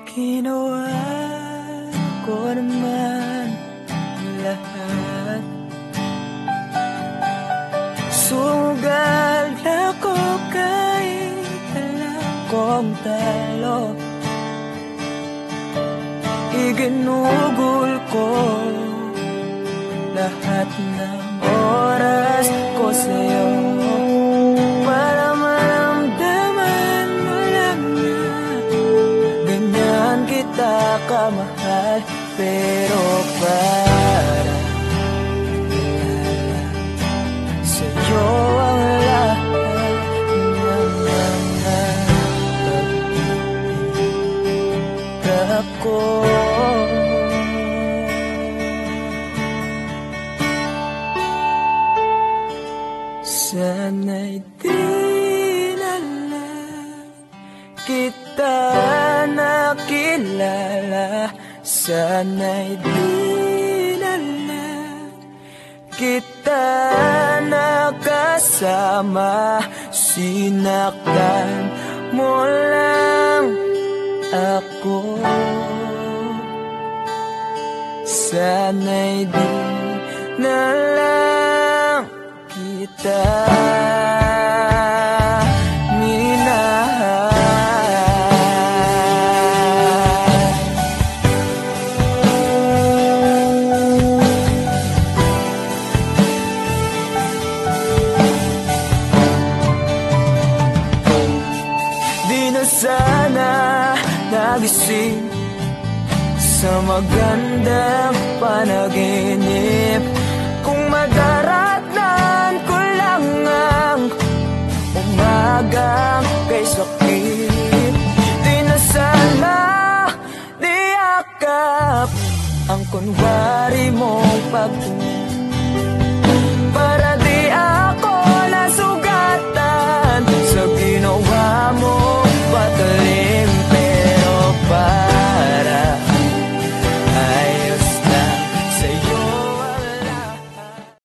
Ginawa ko naman lahat. Sugal ako kahit alam kong talo. Iginugol ko lahat ng oras ko sa'yo para maramdaman mo lang na ganyan kita kamahal. Pero para sa'yo ang lahat ng mga pag-ibig ko. Sana'y di na lang kita nakilala. Sana'y di na lang kita nakasama. Sinaktan mo lang ako. Sana'y di na lang kita minahal. Di na sana nagising sa magandang panaginip kung madaratnan ko lang ang umagang kay sakit. Di na sana niyakap ang kunwari mong pagtungo.